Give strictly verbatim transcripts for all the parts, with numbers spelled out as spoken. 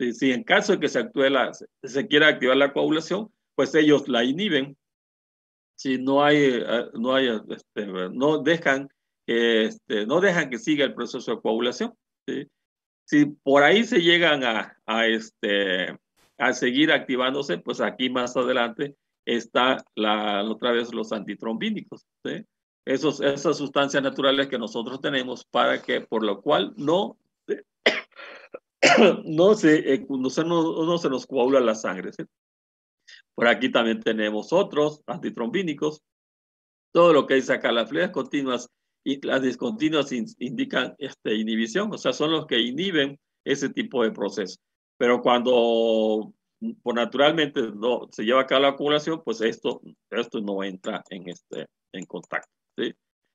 Si, si en caso de que se, actúe la, se quiera activar la coagulación, pues ellos la inhiben. Si no hay, no hay, este, no dejan que, este, no dejan que siga el proceso de coagulación. ¿Sí? Si por ahí se llegan a, a, este, a seguir activándose, pues aquí más adelante está la, otra vez los antitrombínicos. ¿Sí? Esos, esas sustancias naturales que nosotros tenemos para que, por lo cual no, no, se, eh, no, se, no, no se nos coagula la sangre. ¿Sí? Por aquí también tenemos otros antitrombínicos. Todo lo que dice acá, las fluidas continuas y las discontinuas indican este, inhibición, o sea, son los que inhiben ese tipo de proceso. Pero cuando pues, naturalmente no, se lleva a cabo la coagulación, pues esto, esto no entra en, este, en contacto. ¿Sí?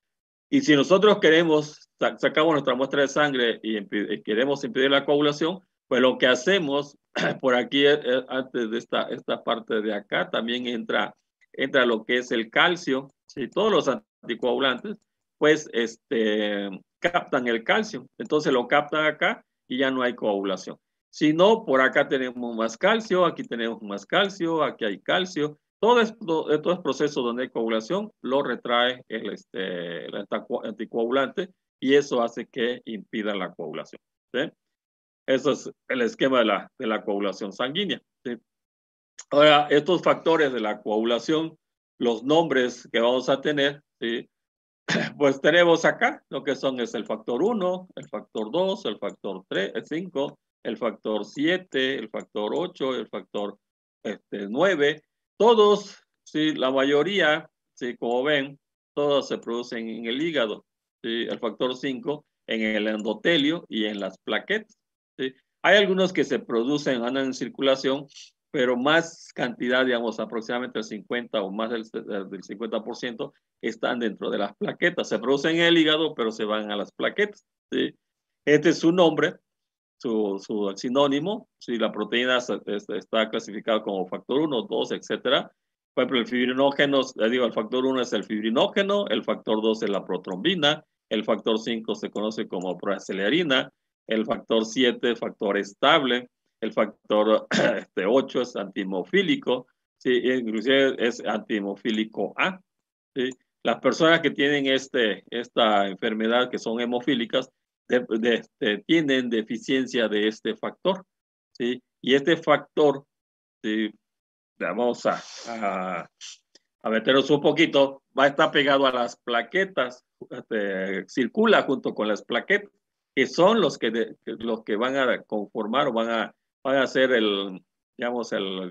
Y si nosotros queremos, sacamos nuestra muestra de sangre y, y queremos impedir la coagulación, pues lo que hacemos por aquí, eh, antes de esta, esta parte de acá, también entra, entra lo que es el calcio. ¿Sí? Todos los anticoagulantes, pues, este, captan el calcio. Entonces lo captan acá y ya no hay coagulación. Si no, por acá tenemos más calcio, aquí tenemos más calcio, aquí hay calcio. Todo esto, estos procesos donde hay coagulación lo retrae el, este, el anticoagulante y eso hace que impida la coagulación. ¿Sí? Eso es el esquema de la, de la coagulación sanguínea. ¿Sí? Ahora, estos factores de la coagulación, los nombres que vamos a tener, ¿sí? Pues tenemos acá lo que son es el factor uno, el factor dos, el factor tres, el cinco, el factor siete, el factor ocho, el factor este, nueve. Todos, sí, la mayoría, sí, como ven, todos se producen en el hígado. ¿Sí? El factor cinco en el endotelio y en las plaquetas. ¿Sí? Hay algunos que se producen, andan en circulación, pero más cantidad, digamos, aproximadamente el cincuenta o más del, del cincuenta por ciento están dentro de las plaquetas. Se producen en el hígado, pero se van a las plaquetas. ¿Sí? Este es su nombre, su, su sinónimo. Si la proteína está clasificada como factor uno, dos, etcétera. Por ejemplo, el fibrinógeno, les digo, el factor uno es el fibrinógeno, el factor dos es la protrombina, el factor cinco se conoce como proacelerina, el factor siete, factor estable, el factor este, ocho es antihemofílico, ¿sí? Inclusive es antihemofílico A. ¿Sí? Las personas que tienen este, esta enfermedad, que son hemofílicas, de, de, de, tienen deficiencia de este factor. ¿Sí? Y este factor, ¿sí? Vamos a, a, a meternos un poquito, va a estar pegado a las plaquetas, este, circula junto con las plaquetas, que son los que, de, los que van a conformar o van a, van a ser el, digamos, el,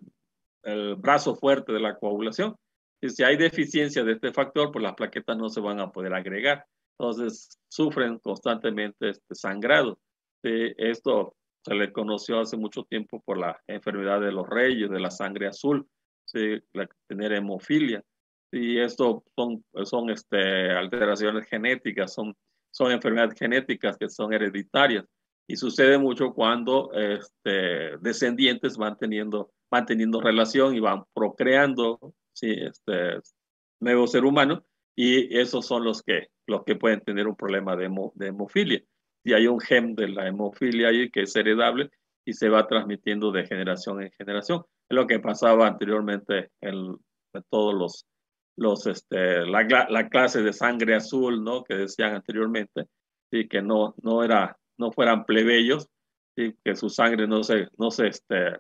el brazo fuerte de la coagulación. Y si hay deficiencia de este factor, pues las plaquetas no se van a poder agregar. Entonces, sufren constantemente este sangrado. ¿Sí? Esto se le conoció hace mucho tiempo por la enfermedad de los reyes, de la sangre azul, ¿sí? La, tener hemofilia. Y esto son, son este, alteraciones genéticas, son, son enfermedades genéticas que son hereditarias. Y sucede mucho cuando este, descendientes van teniendo, van teniendo relación y van procreando, ¿sí? Este nuevo ser humano, y esos son los que, los que pueden tener un problema de, hemo, de hemofilia. Y hay un gen de la hemofilia ahí que es heredable y se va transmitiendo de generación en generación. Es lo que pasaba anteriormente en, en todos los, los este, la, la clase de sangre azul, ¿no? Que decían anteriormente, y que no, no, era, no fueran plebeyos, ¿sí? Que su sangre no se, no se, este,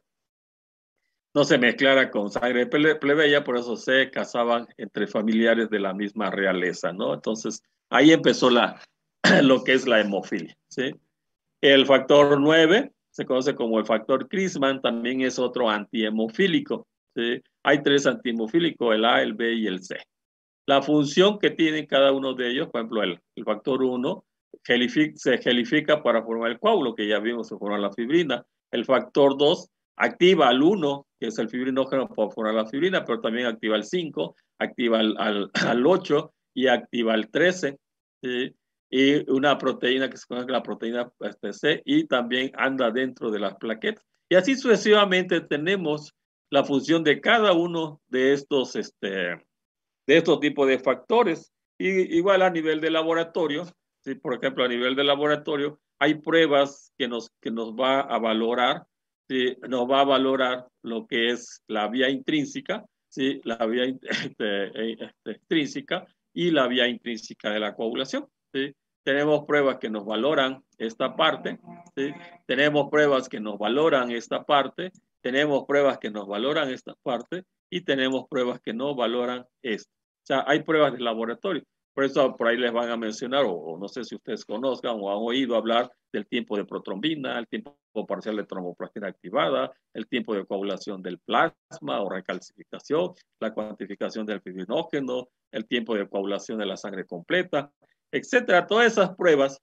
no se mezclara con sangre plebeya, por eso se casaban entre familiares de la misma realeza, ¿no? Entonces, ahí empezó la, lo que es la hemofilia, ¿sí? El factor nueve se conoce como el factor Crispman, también es otro antihemofílico, ¿sí? Hay tres antihemofílicos, el A, el B y el C. La función que tiene cada uno de ellos, por ejemplo, el, el factor uno gelific, se gelifica para formar el coágulo, que ya vimos, se forma la fibrina. El factor dos activa al uno, que es el fibrinógeno, para formar la fibrina, pero también activa al cinco, activa al, al, al ocho y activa al trece. ¿Sí? Y una proteína que se conoce como la proteína este, C, y también anda dentro de las plaquetas. Y así sucesivamente tenemos la función de cada uno de estos, este, de estos tipos de factores. Y igual a nivel de laboratorio, ¿sí? Por ejemplo, a nivel de laboratorio, hay pruebas que nos, que nos va a valorar ¿sí? Nos va a valorar lo que es la vía intrínseca, ¿sí? La vía este, este, extrínseca y la vía intrínseca de la coagulación, ¿sí? Tenemos pruebas que nos valoran esta parte, ¿sí? Tenemos pruebas que nos valoran esta parte, tenemos pruebas que nos valoran esta parte y tenemos pruebas que no valoran esto. O sea, hay pruebas de laboratorio. Por eso por ahí les van a mencionar, o, o no sé si ustedes conozcan o han oído hablar del tiempo de protrombina, el tiempo parcial de tromboplastina activada, el tiempo de coagulación del plasma o recalcificación, la cuantificación del fibrinógeno, el tiempo de coagulación de la sangre completa, etcétera. Todas esas pruebas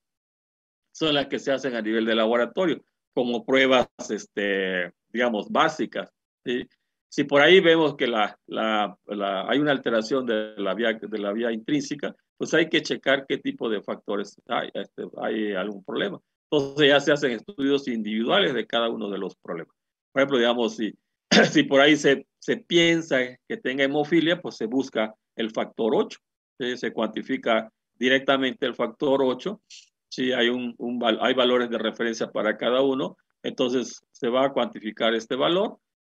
son las que se hacen a nivel de laboratorio, como pruebas, este, digamos, básicas, ¿sí? Si por ahí vemos que la, la, la, hay una alteración de la, vía, de la vía intrínseca, pues hay que checar qué tipo de factores hay, este, hay algún problema. Entonces ya se hacen estudios individuales de cada uno de los problemas. Por ejemplo, digamos, si, si por ahí se, se piensa que tenga hemofilia, pues se busca el factor ocho, ¿sí? Se cuantifica directamente el factor ocho. Si hay, un, un, hay valores de referencia para cada uno, entonces se va a cuantificar este valor,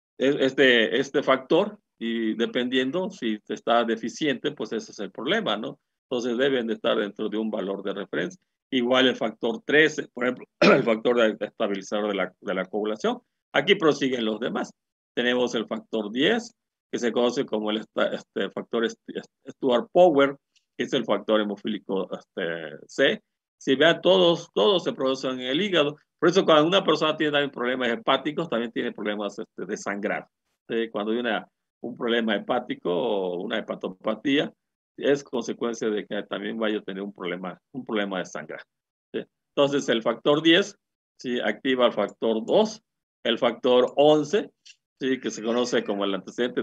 este, este factor, y dependiendo si está deficiente, pues ese es el problema, ¿no? Entonces deben de estar dentro de un valor de referencia. Igual el factor trece, por ejemplo, el factor de estabilizador de la, de la coagulación. Aquí prosiguen los demás. Tenemos el factor diez, que se conoce como el este, factor Stuart Power, que es el factor hemofílico este, C. Si vean, todos, todos se producen en el hígado. Por eso cuando una persona tiene también problemas hepáticos, también tiene problemas este, de sangrar. ¿Sí? Cuando hay una, un problema hepático o una hepatopatía, es consecuencia de que también vaya a tener un problema, un problema de sangrar. ¿Sí? Entonces el factor diez, ¿sí? Activa el factor dos, el factor once, ¿sí? Que se conoce como el antecedente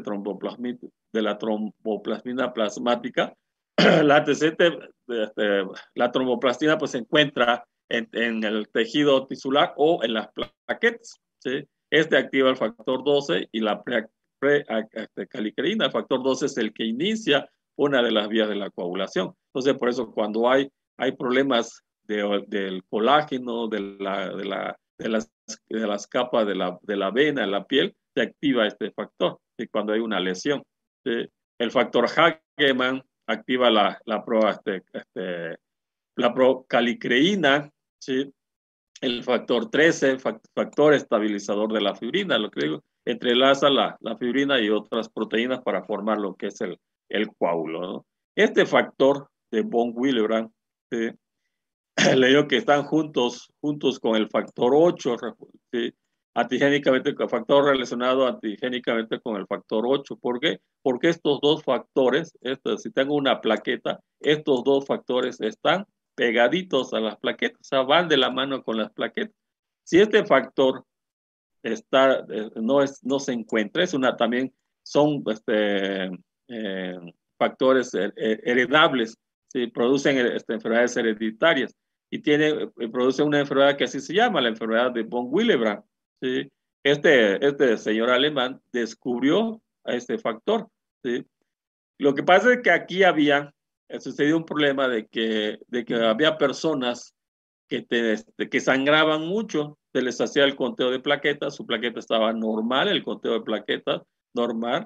de la tromboplasmina plasmática. La antecedente de, de, la tromboplastina pues se encuentra en, en, el tejido tisular o en las plaquetas, ¿sí? Este activa el factor doce y la pre-calicreína. Pre, el factor doce es el que inicia una de las vías de la coagulación. Entonces, por eso cuando hay, hay problemas de, del colágeno, de, la, de, la, de, las, de las capas de la, de la vena, de la piel, se activa este factor, ¿sí? Cuando hay una lesión, ¿sí? El factor Hageman activa la, la prueba, este, este, la procalicreína, ¿sí? El factor trece, factor estabilizador de la fibrina, lo que digo, entrelaza la, la fibrina y otras proteínas para formar lo que es el, el coágulo, ¿no? Este factor de von Willebrand, ¿sí? Le digo que están juntos, juntos con el factor ocho, ¿sí? Antigénicamente, con el factor relacionado antigénicamente con el factor ocho. ¿Por qué? Porque estos dos factores, esto, si tengo una plaqueta, estos dos factores están pegaditos a las plaquetas, o sea, van de la mano con las plaquetas. Si este factor está, no, es, no se encuentra, es una también, son este, eh, factores heredables, ¿sí? Producen este, enfermedades hereditarias y tiene, produce una enfermedad que así se llama, la enfermedad de von Willebrand, ¿sí? Este, este señor alemán descubrió a este factor, ¿sí? Lo que pasa es que aquí había sucedido un problema de que, de que había personas que, te, este, que sangraban mucho, se les hacía el conteo de plaquetas, su plaqueta estaba normal, el conteo de plaquetas normal,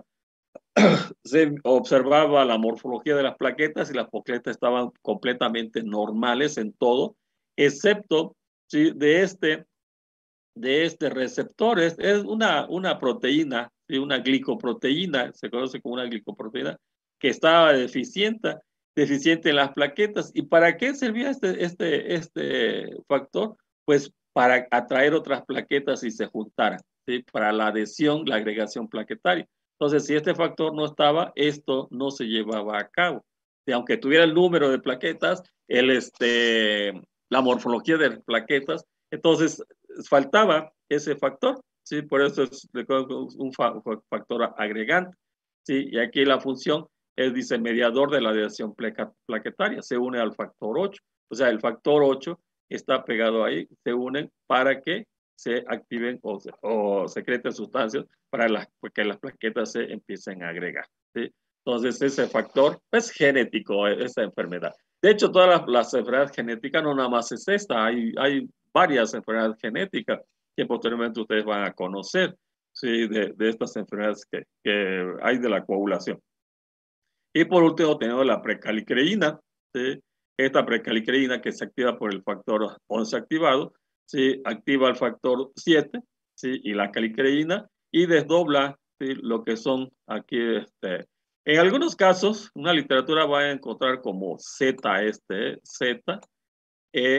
se observaba la morfología de las plaquetas y las plaquetas estaban completamente normales en todo, excepto, ¿sí? de, este, de este receptor, es, es una, una proteína, ¿sí? Una glicoproteína, se conoce como una glicoproteína, que estaba deficiente, deficiente en las plaquetas. ¿Y para qué servía este, este, este factor? Pues para atraer otras plaquetas y se juntaran, ¿sí? Para la adhesión, la agregación plaquetaria. Entonces, si este factor no estaba, esto no se llevaba a cabo. Y aunque tuviera el número de plaquetas, el, este, la morfología de plaquetas, entonces faltaba ese factor, ¿sí? Por eso es un factor agregante, ¿sí? Y aquí la función es, dice, mediador de la adhesión plaquetaria, se une al factor ocho. O sea, el factor ocho está pegado ahí, se unen para que se activen o, se, o secreten sustancias para la, que las plaquetas se empiecen a agregar, ¿sí? Entonces, ese factor es genético, esa enfermedad. De hecho, todas las, las enfermedades genéticas no nada más es esta, hay, hay varias enfermedades genéticas. que posteriormente ustedes van a conocer, ¿sí? de, de estas enfermedades que, que hay de la coagulación. Y por último tenemos la precalicreína, ¿sí? Esta precalicreína que se activa por el factor once activado, ¿sí? Activa el factor siete, ¿sí? Y la calicreína y desdobla, ¿sí? Lo que son aquí, este, en algunos casos, una literatura va a encontrar como Z, este, Z, E,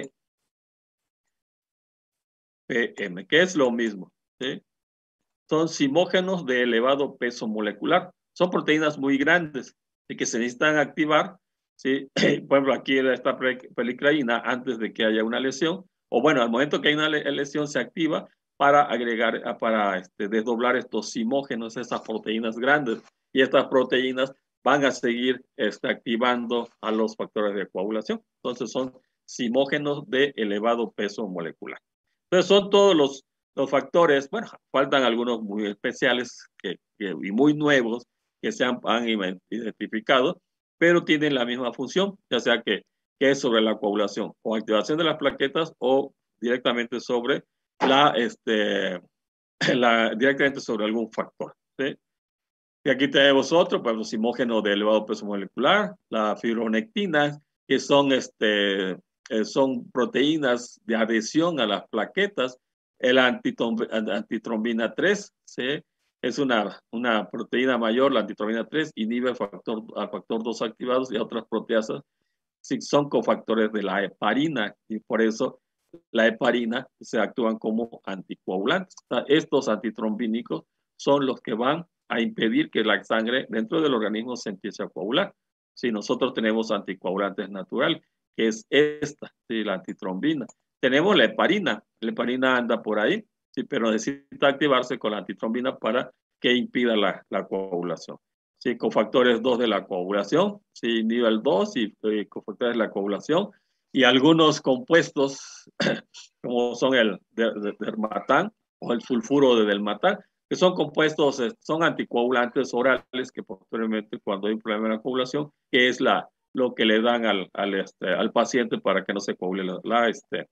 P, M, que es lo mismo, ¿sí? Son simógenos de elevado peso molecular. Son proteínas muy grandes y que se necesitan activar, ¿sí? Por ejemplo, aquí esta precalicreína antes de que haya una lesión, o bueno, al momento que hay una lesión se activa para agregar, para este, desdoblar estos simógenos, esas proteínas grandes, y estas proteínas van a seguir este, activando a los factores de coagulación. Entonces son simógenos de elevado peso molecular. Entonces son todos los, los factores, bueno, faltan algunos muy especiales que, que, y muy nuevos que se han, han identificado, pero tienen la misma función, ya sea que, que es sobre la coagulación o activación de las plaquetas o directamente sobre la, este, la, directamente sobre algún factor, ¿sí? Y aquí tenemos otro, pues los simógenos de elevado peso molecular, la fibronectina, que son, este, eh, son proteínas de adhesión a las plaquetas, el antitrombina tres, ¿sí? Es una, una proteína mayor, la antitrombina tres, inhibe el factor, al factor dos activados y otras proteasas, sí, son cofactores de la heparina, y por eso la heparina se actúan como anticoagulantes. O sea, estos antitrombínicos son los que van a impedir que la sangre dentro del organismo se empiece a coagular. Si nosotros tenemos anticoagulantes naturales, que es esta, ¿sí? La antitrombina. Tenemos la heparina, la heparina anda por ahí, ¿sí? Pero necesita activarse con la antitrombina para que impida la, la coagulación. Sí, cofactores dos de la coagulación, sí, nivel dos y eh, cofactores de la coagulación, y algunos compuestos como son el dermatán o el sulfuro de delmatán, que son compuestos, son anticoagulantes orales que posteriormente cuando hay un problema en la coagulación, que es la, lo que le dan al, al, este, al paciente para que no se coagule la, la, este,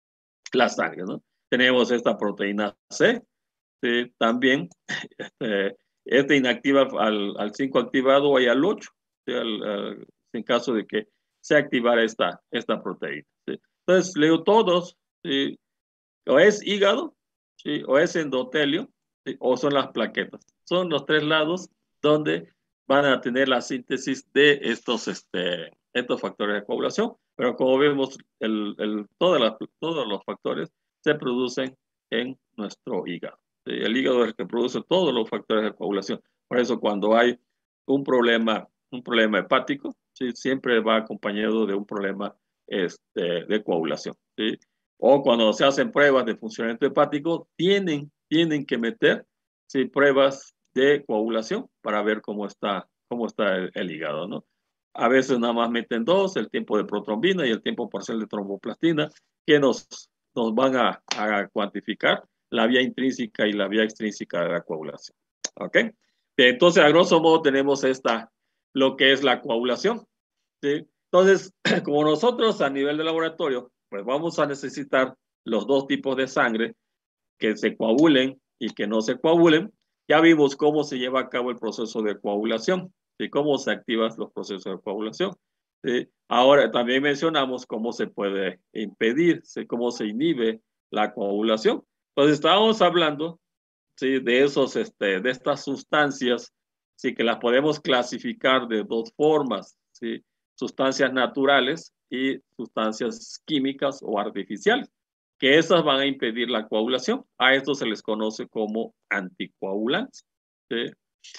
la sangre, ¿no? Tenemos esta proteína C, ¿sí? También este, este inactiva al, al cinco activado y al ocho, ¿sí? al, al, en caso de que se activara esta, esta proteína, ¿sí? Entonces, leo todos, ¿sí? O es hígado, ¿sí? O es endotelio, ¿sí? O son las plaquetas. Son los tres lados donde van a tener la síntesis de estos, este, estos factores de coagulación, pero como vemos, el, el, todas las, todos los factores se producen en nuestro hígado. ¿Sí? El hígado es el que produce todos los factores de coagulación. Por eso cuando hay un problema, un problema hepático, ¿sí? Siempre va acompañado de un problema este, de coagulación, ¿sí? O cuando se hacen pruebas de funcionamiento hepático, tienen, tienen que meter, ¿sí? Pruebas de coagulación para ver cómo está, cómo está el, el hígado, ¿no? A veces nada más meten dos, el tiempo de protrombina y el tiempo parcial de tromboplastina, que nos, nos van a, a cuantificar la vía intrínseca y la vía extrínseca de la coagulación. ¿Ok? Entonces, a grosso modo, tenemos esta, lo que es la coagulación, ¿sí? Entonces, como nosotros a nivel de laboratorio, pues vamos a necesitar los dos tipos de sangre que se coagulen y que no se coagulen. Ya vimos cómo se lleva a cabo el proceso de coagulación y cómo se activan los procesos de coagulación. ¿Sí? Ahora también mencionamos cómo se puede impedir, cómo se inhibe la coagulación. Entonces estábamos hablando, ¿sí? de, esos, este, de estas sustancias, ¿sí? que las podemos clasificar de dos formas, ¿sí? Sustancias naturales y sustancias químicas o artificiales, que esas van a impedir la coagulación. A esto se les conoce como anticoagulantes, ¿sí?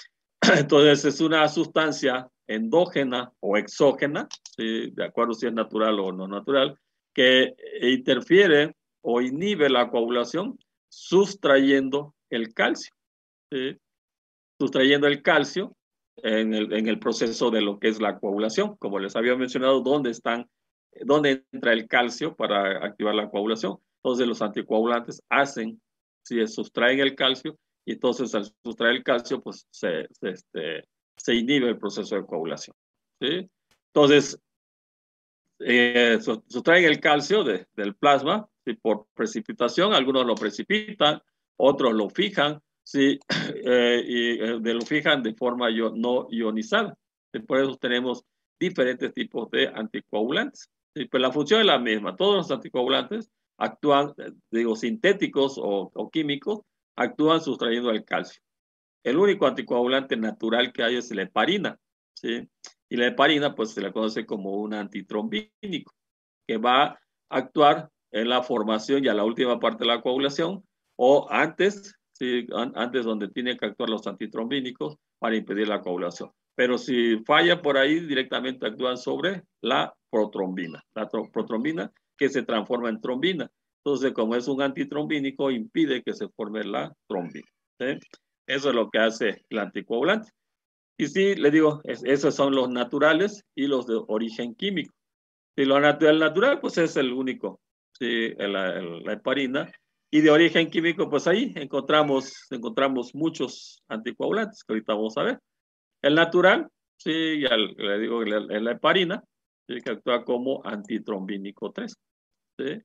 Entonces es una sustancia endógena o exógena, ¿sí? De acuerdo si es natural o no natural, que interfiere o inhibe la coagulación sustrayendo el calcio, ¿sí? Sustrayendo el calcio en el, en el proceso de lo que es la coagulación. Como les había mencionado, ¿dónde están, dónde entra el calcio para activar la coagulación? Entonces los anticoagulantes hacen, si ¿sí? sustraen el calcio, y entonces al sustraer el calcio, pues se, se, este, se inhibe el proceso de coagulación, ¿sí? Entonces, eh, sustraen el calcio de, del plasma, ¿sí? Por precipitación, algunos lo precipitan, otros lo fijan, ¿sí? eh, y eh, de lo fijan de forma io no ionizada. ¿Sí? Por eso tenemos diferentes tipos de anticoagulantes. ¿Sí? Pues la función es la misma. Todos los anticoagulantes actúan, digo, sintéticos o, o químicos, actúan sustrayendo el calcio. El único anticoagulante natural que hay es la heparina, ¿sí? Y la heparina, pues se la conoce como un antitrombínico, que va a actuar en la formación y a la última parte de la coagulación, o antes, ¿sí? Antes donde tienen que actuar los antitrombínicos para impedir la coagulación. Pero si falla por ahí, directamente actúan sobre la protrombina, la protrombina que se transforma en trombina. Entonces, como es un antitrombínico, impide que se forme la trombina, ¿sí? Eso es lo que hace el anticoagulante. Y sí, le digo, es, esos son los naturales y los de origen químico. Y lo natural, natural pues es el único, sí, la, la heparina. Y de origen químico, pues ahí encontramos, encontramos muchos anticoagulantes que ahorita vamos a ver. El natural, sí, ya le digo, es la, la heparina, sí, que actúa como antitrombínico tres. ¿Sí?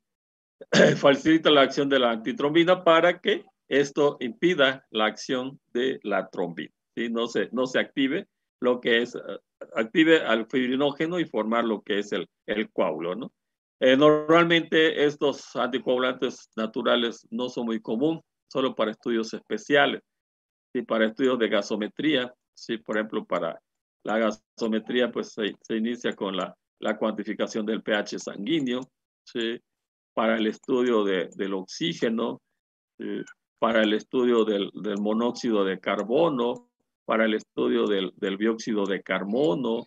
Facilita la acción de la antitrombina para que esto impida la acción de la trombina, ¿sí? No se, no se active lo que es, uh, active al fibrinógeno y formar lo que es el, el coágulo, ¿no? Eh, normalmente estos anticoagulantes naturales no son muy comunes, solo para estudios especiales, ¿sí? Para estudios de gasometría, ¿sí? Por ejemplo, para la gasometría, pues se, se inicia con la, la cuantificación del pH sanguíneo, ¿sí? Para el estudio de, del oxígeno, eh, para el estudio del, del, monóxido de carbono, para el estudio del, del dióxido de carbono,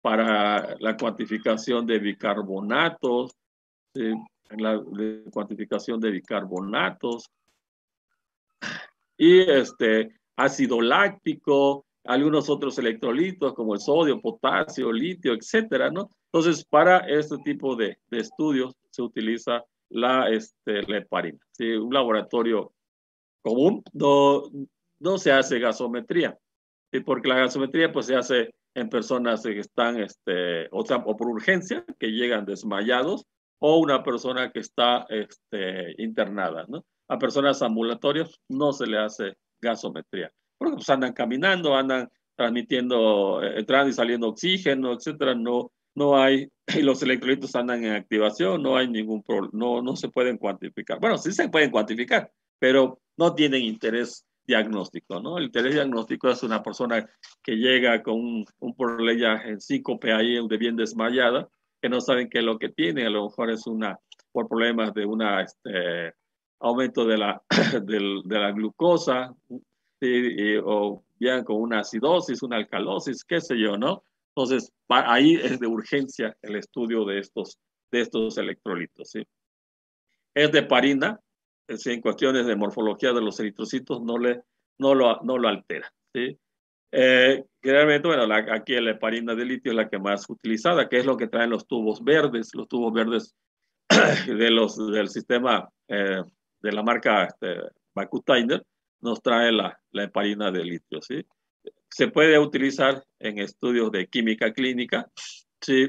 para la cuantificación de bicarbonatos, eh, la de cuantificación de bicarbonatos y este ácido láctico, algunos otros electrolitos como el sodio, potasio, litio, etcétera, ¿no? Entonces, para este tipo de, de estudios se utiliza la, este, la heparina. ¿Sí? Un laboratorio común no, no se hace gasometría, ¿sí? Porque la gasometría pues se hace en personas que están, este, o, sea, o por urgencia, que llegan desmayados, o una persona que está este, internada, ¿no? A personas ambulatorias no se le hace gasometría, porque pues andan caminando, andan transmitiendo, eh, entrando y saliendo oxígeno, etcétera, no, no hay, y los electrolitos andan en activación, no hay ningún problema, no, no se pueden cuantificar. Bueno, sí se pueden cuantificar, pero no tienen interés diagnóstico, ¿no? El interés diagnóstico es una persona que llega con un, un problema en síncope ahí, de bien desmayada, que no saben qué es lo que tiene, a lo mejor es una, por problemas de una, este, aumento de la, de, de la glucosa, ¿sí? Y, o bien con una acidosis, una alcalosis, qué sé yo, ¿no? Entonces, ahí es de urgencia el estudio de estos, de estos electrolitos, ¿sí? Es de heparina, es en cuestiones de morfología de los eritrocitos no, le, no, lo, no lo altera, ¿sí? Eh, generalmente, bueno, la, aquí la heparina de litio es la que más utilizada, que es lo que traen los tubos verdes, los tubos verdes de los, del sistema eh, de la marca este, Bakutainer, nos trae la, la heparina de litio, ¿sí? Se puede utilizar en estudios de química clínica, ¿sí?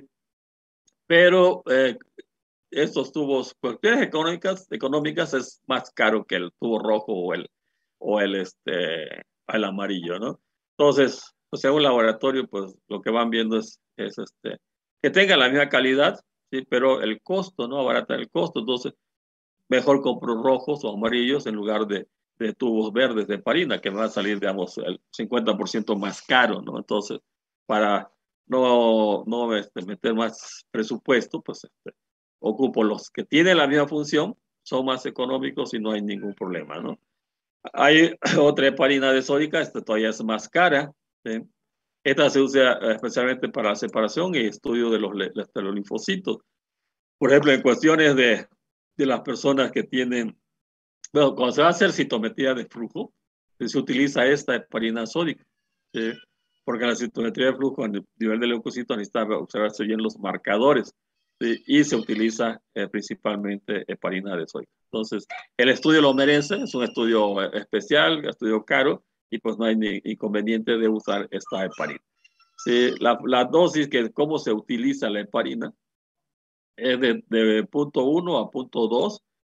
Pero eh, estos tubos, cuestiones económicas, económicas es más caro que el tubo rojo o el, o el, este, el amarillo, ¿no? Entonces, o sea, un laboratorio, pues lo que van viendo es, es este, que tenga la misma calidad, ¿sí? Pero el costo, ¿no? Abarata el costo. Entonces, mejor compro rojos o amarillos en lugar de, de tubos verdes de heparina, que me va a salir, digamos, el cincuenta por ciento más caro, ¿no? Entonces, para no, no este, meter más presupuesto, pues este, ocupo los que tienen la misma función, son más económicos y no hay ningún problema, ¿no? Hay otra heparina desódica, esta todavía es más cara, ¿sí? Esta se usa especialmente para la separación y estudio de los, de los linfocitos. Por ejemplo, en cuestiones de, de las personas que tienen, bueno, cuando se va a hacer citometría de flujo, se utiliza esta heparina sódica, ¿sí? Porque la citometría de flujo a nivel de leucocitos necesita observarse bien los marcadores, ¿sí? Y se utiliza eh, principalmente heparina de sódica. Entonces, el estudio lo merece, es un estudio especial, un estudio caro, y pues no hay ni inconveniente de usar esta heparina. ¿Sí? La, la dosis, que cómo se utiliza la heparina, es de, de punto uno a punto dos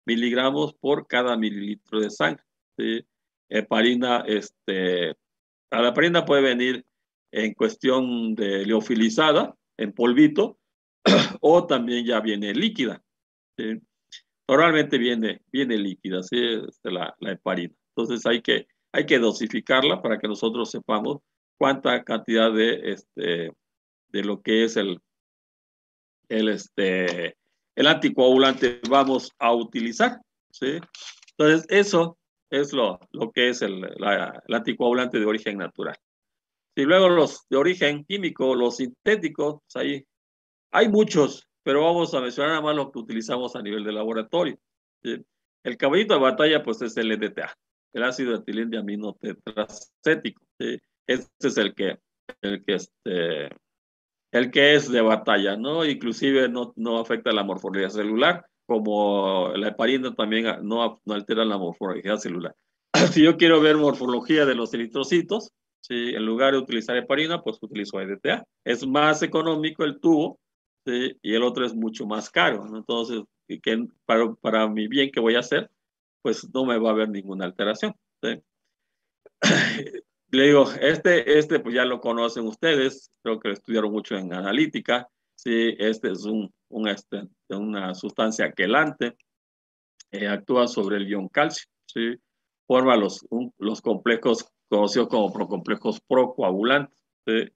miligramos por cada mililitro de sangre. ¿Sí? Heparina, este, la heparina puede venir en cuestión de liofilizada, en polvito, o también ya viene líquida. ¿Sí? Normalmente viene, viene líquida, ¿sí? Este, la, la heparina. Entonces hay que, hay que dosificarla para que nosotros sepamos cuánta cantidad de, este, de lo que es el, el, este, el anticoagulante vamos a utilizar. ¿Sí? Entonces eso es lo, lo que es el, la, el anticoagulante de origen natural. Y luego los de origen químico, los sintéticos, pues ahí hay muchos, pero vamos a mencionar nada más los que utilizamos a nivel de laboratorio. ¿Sí? El caballito de batalla, pues es el E D T A, el ácido etilenglicol tetracético. ¿Sí? Este es el que, el que, este, el que es de batalla, ¿no? Inclusive no, no afecta la morfología celular, como la heparina también no, no altera la morfología celular. Si yo quiero ver morfología de los eritrocitos, ¿sí? En lugar de utilizar heparina, pues utilizo E D T A. Es más económico el tubo, ¿sí? Y el otro es mucho más caro, ¿no? Entonces, que para, para mi bien que voy a hacer, pues no me va a haber ninguna alteración. ¿Sí? Le digo, este, este pues ya lo conocen ustedes, creo que lo estudiaron mucho en analítica, ¿sí? Este es un, un este, una sustancia quelante, eh, actúa sobre el ion calcio, ¿sí? Forma los, un, los complejos conocidos como procomplejos procoagulantes, ¿sí?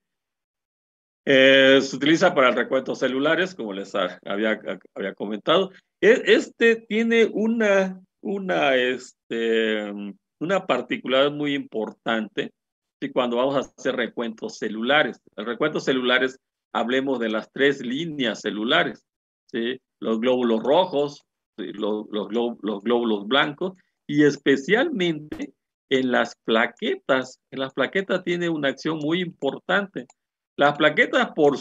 Eh, se utiliza para el recuento celulares, como les había, había comentado. Este tiene una, una, este, una particularidad muy importante, ¿sí? Cuando vamos a hacer recuentos celulares. El recuento celulares, hablemos de las tres líneas celulares, ¿sí? Los glóbulos rojos, ¿sí? los, los, los glóbulos blancos, y especialmente en las plaquetas. En las plaquetas tiene una acción muy importante. Las plaquetas, por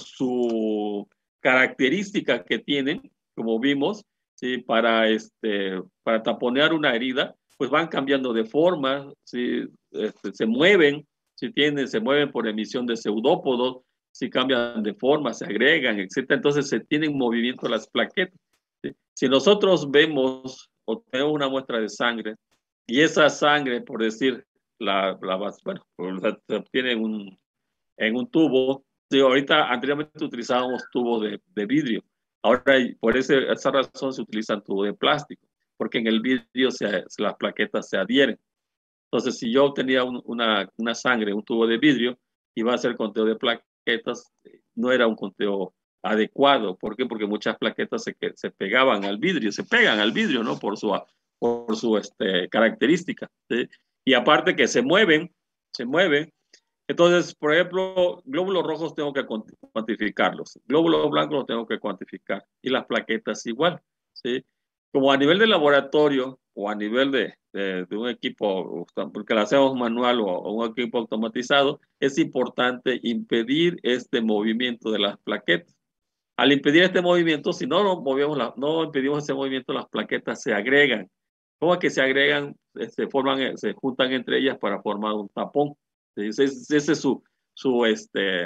su característica que tienen, como vimos, ¿sí? para, este, para taponear una herida, pues van cambiando de forma, ¿sí? este, se mueven, ¿sí? tienen, se mueven por emisión de pseudópodos, si ¿sí? cambian de forma, se agregan, etcétera. Entonces se tienen movimiento las plaquetas. ¿Sí? Si nosotros vemos o tenemos una muestra de sangre y esa sangre, por decir, la, la bueno, se obtiene un, en un tubo. Sí, ahorita, anteriormente utilizábamos tubos de, de vidrio. Ahora, por ese, esa razón, se utilizan tubos de plástico, porque en el vidrio se, las plaquetas se adhieren. Entonces, si yo tenía un, una, una sangre, un tubo de vidrio, iba a hacer conteo de plaquetas, no era un conteo adecuado. ¿Por qué? Porque muchas plaquetas se, se pegaban al vidrio, se pegan al vidrio, ¿no? Por su, por su este, característica. ¿Sí? Y aparte que se mueven, se mueven. Entonces, por ejemplo, glóbulos rojos tengo que cuantificarlos, glóbulos blancos los tengo que cuantificar y las plaquetas igual, ¿sí? Como a nivel de laboratorio o a nivel de, de, de un equipo, porque lo hacemos manual o, o un equipo automatizado, es importante impedir este movimiento de las plaquetas. Al impedir este movimiento, si no, no, movemos la, no impedimos ese movimiento, las plaquetas se agregan. ¿Cómo es que se agregan? Se, forman, se juntan entre ellas para formar un tapón. Ese, ese es su, su, este,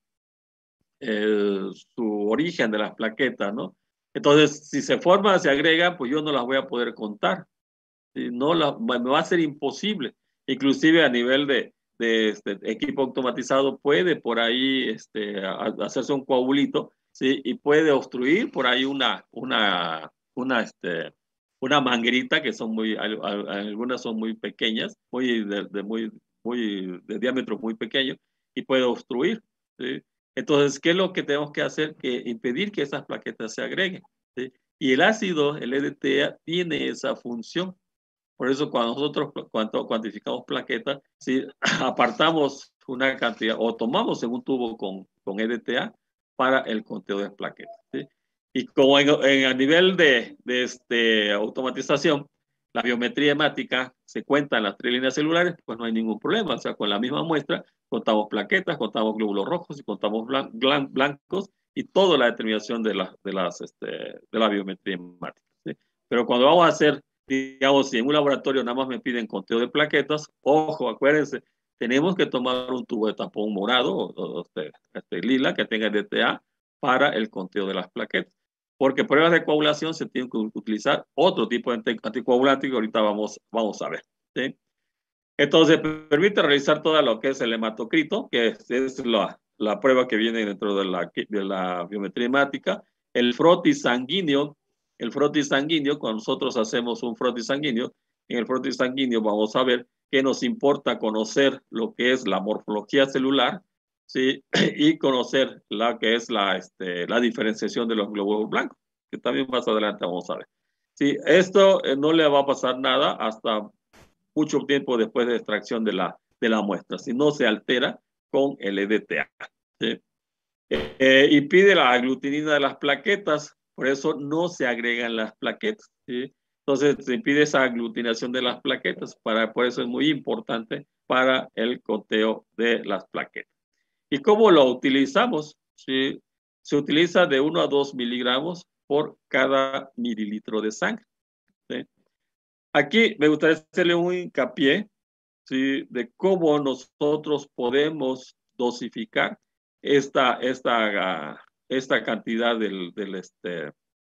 el, su origen de las plaquetas, ¿no? Entonces, si se forman, se agregan, pues yo no las voy a poder contar. ¿Sí? No la, me va a ser imposible. Inclusive a nivel de, de este, equipo automatizado puede por ahí este, a, hacerse un coagulito, ¿sí? Y puede obstruir por ahí una, una, una, este, una manguerita, que son muy, algunas son muy pequeñas, muy de, de muy, muy, de diámetro muy pequeño, y puede obstruir, ¿sí? Entonces, ¿qué es lo que tenemos que hacer? Que impedir que esas plaquetas se agreguen, ¿sí? Y el ácido, el E D T A, tiene esa función. Por eso cuando nosotros cuando cuantificamos plaquetas, si apartamos una cantidad o tomamos en un tubo con, con E D T A para el conteo de plaquetas, ¿sí? Y como en, en, a nivel de, de este, automatización, la biometría hemática se cuenta en las tres líneas celulares, pues no hay ningún problema. O sea, con la misma muestra contamos plaquetas, contamos glóbulos rojos y contamos blan, blan, blancos y toda la determinación de la, de las, este, de la biometría hemática, ¿sí? Pero cuando vamos a hacer, digamos, si en un laboratorio nada más me piden conteo de plaquetas, ojo, acuérdense, tenemos que tomar un tubo de tapón morado o, o este, este, lila que tenga D T A para el conteo de las plaquetas. porque pruebas de coagulación se tienen que utilizar otro tipo de anticoagulante que ahorita vamos, vamos a ver, ¿sí? Entonces, permite realizar todo lo que es el hematocrito, que es, es la, la prueba que viene dentro de la, de la biometría hemática, el frotis sanguíneo. El frotis sanguíneo, cuando nosotros hacemos un frotis sanguíneo, en el frotis sanguíneo vamos a ver que nos importa conocer lo que es la morfología celular, ¿sí? Y conocer la que es la, este, la diferenciación de los glóbulos blancos, que también más adelante vamos a ver. Sí, esto eh, no le va a pasar nada hasta mucho tiempo después de extracción de la, de la muestra, si no se altera con el E D T A. ¿Sí? Eh, y pide la aglutinina de las plaquetas, por eso no se agregan las plaquetas, ¿sí? Entonces se pide esa aglutinación de las plaquetas, para, por eso es muy importante para el conteo de las plaquetas. ¿Y cómo lo utilizamos? ¿Sí? Se utiliza de uno a dos miligramos por cada mililitro de sangre, ¿sí? Aquí me gustaría hacerle un hincapié, ¿sí?, de cómo nosotros podemos dosificar esta, esta, esta cantidad del, del, este,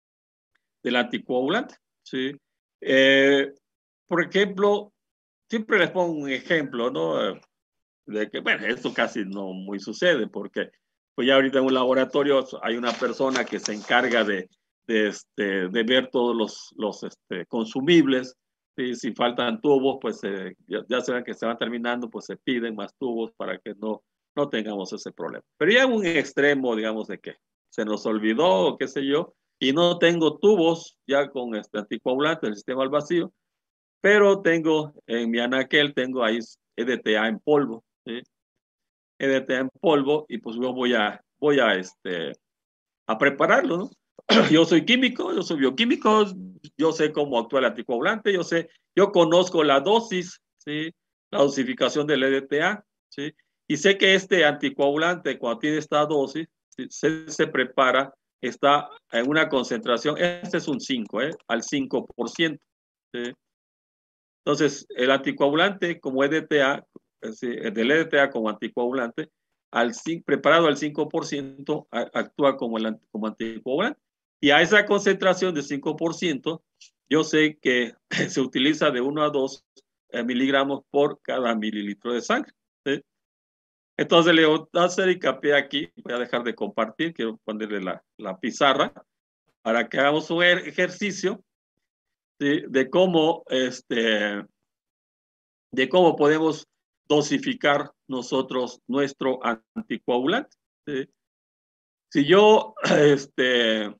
del anticoagulante, ¿sí? Eh, por ejemplo, siempre les pongo un ejemplo, ¿no? De que, bueno, esto casi no muy sucede, porque pues ya ahorita en un laboratorio hay una persona que se encarga de, de, este, de ver todos los, los este, consumibles. ¿Sí? Si faltan tubos, pues eh, ya, ya se ven que se van terminando, pues se piden más tubos para que no, no tengamos ese problema. Pero ya en un extremo, digamos, de que se nos olvidó o qué sé yo, y no tengo tubos ya con este anticoagulante del sistema al vacío, pero tengo en mi anaquel, tengo ahí E D T A en polvo, ¿sí? E D T A en polvo, y pues yo voy a, voy a, este, a prepararlo, ¿no? Yo soy químico, yo soy bioquímico, yo sé cómo actúa el anticoagulante, yo sé, yo conozco la dosis, ¿sí? La dosificación del E D T A, ¿sí? Y sé que este anticoagulante, cuando tiene esta dosis, ¿sí?, se, se prepara, está en una concentración, este es un cinco, ¿eh?, al cinco por ciento, ¿sí? Entonces, el anticoagulante como E D T A, es decir, del E D T A como anticoagulante, al, preparado al cinco por ciento, actúa como, el, como anticoagulante. Y a esa concentración de cinco por ciento, yo sé que se utiliza de uno a dos eh, miligramos por cada mililitro de sangre, ¿sí? Entonces, le voy a hacer hincapié aquí, voy a dejar de compartir, quiero ponerle la, la pizarra para que hagamos un ejercicio, ¿sí?, de cómo, este, de cómo podemos dosificar nosotros nuestro anticoagulante, ¿sí? Si yo, este,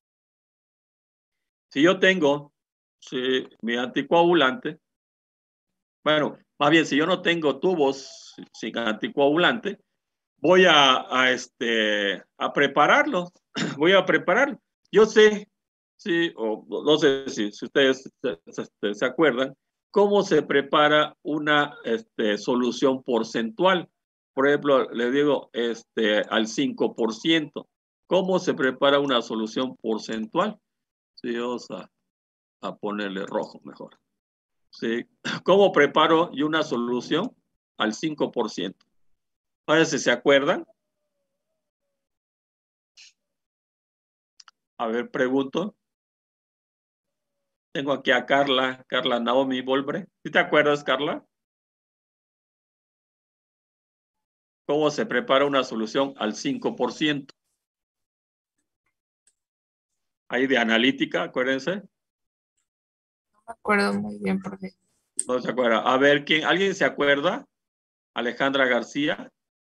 si yo tengo, ¿sí?, mi anticoagulante, bueno, más bien, si yo no tengo tubos sin anticoagulante, voy a, a, este, a prepararlo, voy a prepararlo. Yo sé, sí, o no sé si, si ustedes se, se, se acuerdan, cómo se prepara una este, solución porcentual. Por ejemplo, le digo este, al cinco por ciento. ¿Cómo se prepara una solución porcentual? Sí, vamos a, a ponerle rojo mejor. ¿Sí? ¿Cómo preparo yo una solución al cinco por ciento? A ver si se acuerdan. A ver, pregunto. Tengo aquí a Carla, Carla Naomi Volbre. ¿Sí te acuerdas, Carla? ¿Cómo se prepara una solución al cinco por ciento? Ahí de analítica, acuérdense. No me acuerdo muy bien por qué. No se acuerda. A ver, ¿quién? ¿Alguien se acuerda? Alejandra García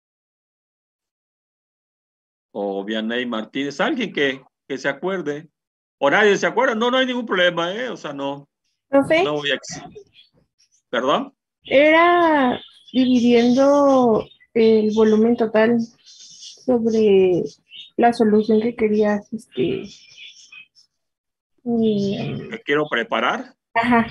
o Vianey Martínez. ¿Alguien que, que se acuerde? ¿O nadie se acuerda? No, no hay ningún problema, ¿eh? O sea, no, Profe, no voy a... ¿Perdón? era dividiendo el volumen total sobre la solución que querías, este, mm, ¿Me quiero preparar? ajá.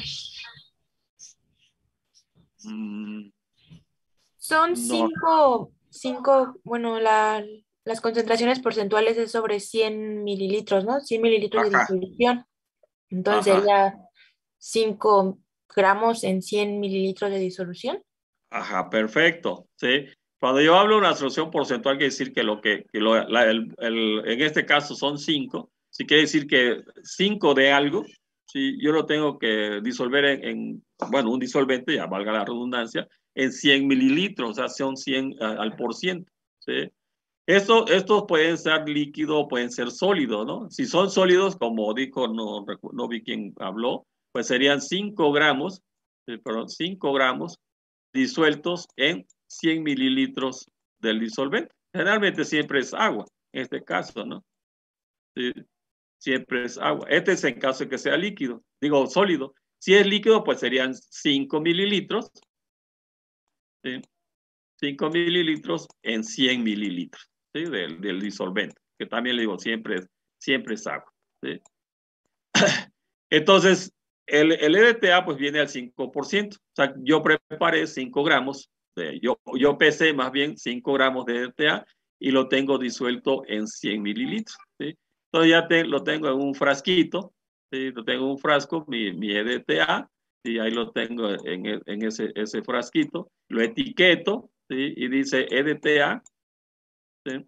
Mm, Son no. cinco, cinco, bueno, la, las concentraciones porcentuales es sobre cien mililitros, ¿no? cien mililitros de Ajá, disolución. Entonces ajá, sería cinco gramos en cien mililitros de disolución. ajá, perfecto, ¿sí? Cuando yo hablo de una solución porcentual, quiere decir que lo que, que lo, la, el, el, en este caso son cinco, Si quiere decir que cinco de algo, si yo lo tengo que disolver en, en, bueno, un disolvente, ya valga la redundancia, en cien mililitros, o sea, son cien uh, al por ciento. ¿Sí? Esto, estos pueden ser líquidos, pueden ser sólidos, ¿no? Si son sólidos, como dijo, no, no vi quién habló, pues serían cinco gramos, eh, perdón, cinco gramos disueltos en cien mililitros del disolvente. Generalmente siempre es agua, en este caso, ¿no? Sí, siempre es agua. Este es en caso de que sea líquido, digo sólido. Si es líquido, pues serían cinco mililitros, ¿sí? cinco mililitros en cien mililitros, ¿sí? del, del disolvente, que también le digo, siempre es, siempre es agua. ¿Sí? Entonces, el, el E D T A pues viene al cinco por ciento. O sea, yo preparé cinco gramos, de, yo, yo pesé más bien cinco gramos de E D T A y lo tengo disuelto en cien mililitros. ¿Sí? Entonces ya te, lo tengo en un frasquito, ¿sí? Lo tengo en un frasco, mi, mi E D T A, y ahí lo tengo en, en ese, ese frasquito, lo etiqueto, ¿sí? Y dice E D T A, ¿sí?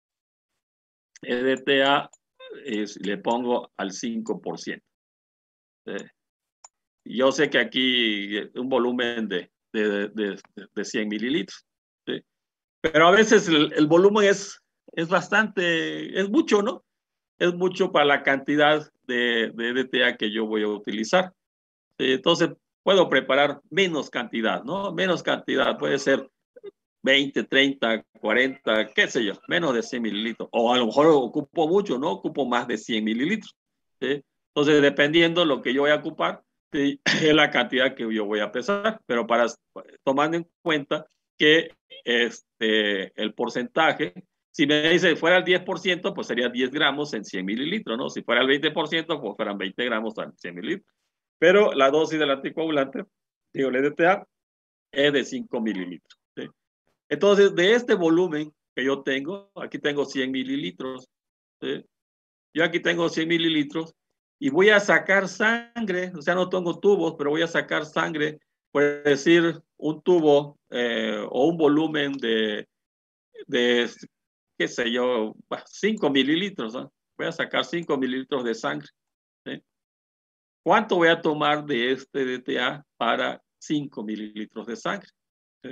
E D T A es, le pongo al cinco por ciento. ¿Sí? Yo sé que aquí un volumen de, de, de, de cien mililitros, ¿sí? Pero a veces el, el volumen es, es bastante, es mucho, ¿no? Es mucho para la cantidad de, de E D T A que yo voy a utilizar. ¿Sí? Entonces, puedo preparar menos cantidad, ¿no? Menos cantidad, puede ser veinte, treinta, cuarenta, qué sé yo, menos de cien mililitros. O a lo mejor ocupo mucho, ¿no? Ocupo más de cien mililitros. ¿Sí? Entonces, dependiendo de lo que yo voy a ocupar, ¿sí? Es la cantidad que yo voy a pesar. Pero para tomando en cuenta que este, el porcentaje, si me dice fuera el diez por ciento, pues sería diez gramos en cien mililitros, ¿no? Si fuera el veinte por ciento, pues fueran veinte gramos en cien mililitros. Pero la dosis del anticoagulante, digo, el E D T A, es de cinco mililitros. ¿Sí? Entonces, de este volumen que yo tengo, aquí tengo cien mililitros, ¿sí? Yo aquí tengo cien mililitros y voy a sacar sangre, o sea, no tengo tubos, pero voy a sacar sangre, puede decir un tubo eh, o un volumen de, de, qué sé yo, cinco mililitros, ¿no? Voy a sacar cinco mililitros de sangre. ¿Sí? ¿Cuánto voy a tomar de este D T A para cinco mililitros de sangre? ¿Sí?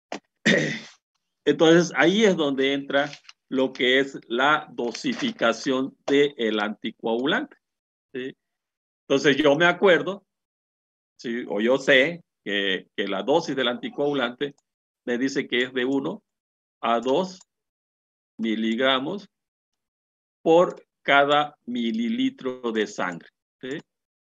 Entonces, ahí es donde entra lo que es la dosificación del anticoagulante. ¿Sí? Entonces, yo me acuerdo, ¿sí? O yo sé que, que la dosis del anticoagulante me dice que es de uno a dos miligramos por cada mililitro de sangre. ¿Sí?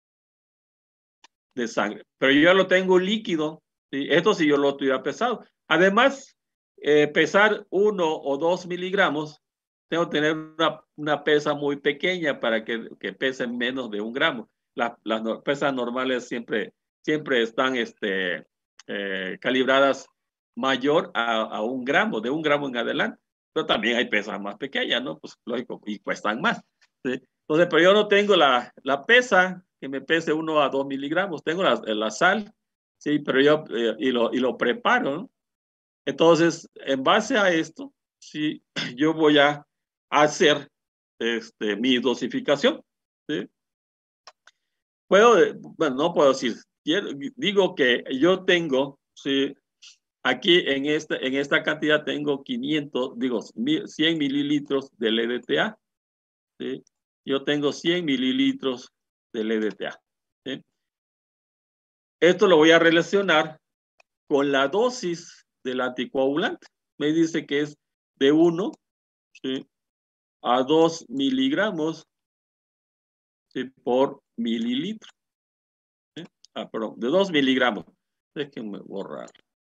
De sangre. Pero yo ya lo tengo líquido. ¿Sí? Esto sí yo lo tuviera pesado. Además, eh, pesar uno o dos miligramos, tengo que tener una, una pesa muy pequeña para que, que pese menos de un gramo. La, las no, pesas normales siempre, siempre están este, eh, calibradas mayor a, a un gramo, de un gramo en adelante. Pero también hay pesas más pequeñas, ¿no? Pues lógico, y cuestan más. ¿Sí? Entonces, pero yo no tengo la, la pesa que me pese uno a dos miligramos. Tengo la, la sal, sí, pero yo eh, y, lo, y lo preparo, ¿no? Entonces, en base a esto, sí, yo voy a hacer este, mi dosificación, ¿sí? Puedo, bueno, no puedo decir, digo que yo tengo, sí, aquí en esta, en esta cantidad tengo quinientos, digo, cien mililitros del E D T A, ¿sí? Yo tengo cien mililitros del E D T A, ¿sí? Esto lo voy a relacionar con la dosis del anticoagulante. Me dice que es de uno, ¿sí? A dos miligramos, ¿sí? Por mililitro. ¿Sí? Ah, perdón, de dos miligramos. Déjenme borrar.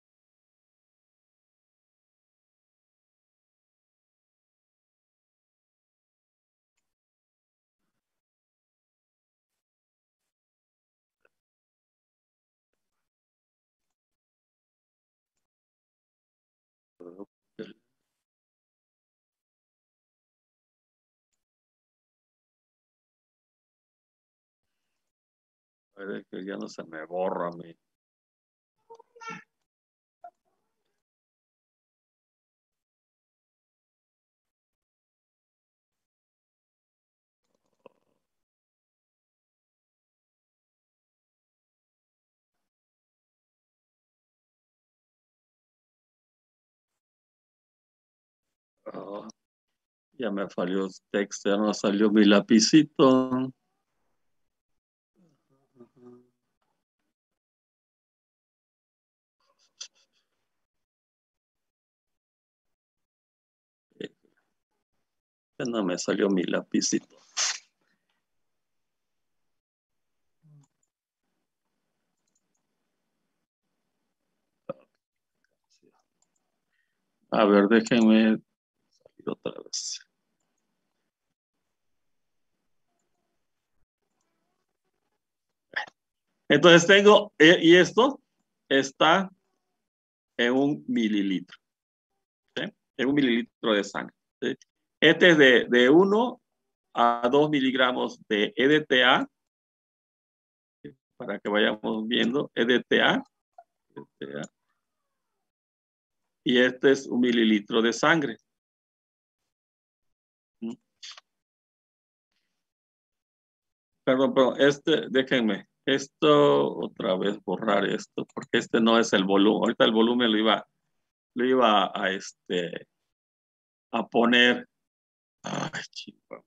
A ver, que ya no se me borra mi. Oh, ya me falló el texto, ya no salió mi lapicito. Ya no me salió mi lapicito. A ver, déjenme salir otra vez. Entonces tengo, eh, y esto está en un mililitro, ¿sí? En un mililitro de sangre, ¿sí? Este es de, de uno a dos miligramos de E D T A, ¿sí? Para que vayamos viendo, E D T A, E D T A, y este es un mililitro de sangre. ¿Mm? Perdón, perdón, este, déjenme, esto, otra vez borrar esto, porque este no es el volumen, ahorita el volumen lo iba, lo iba a, este, a poner, ay, chico.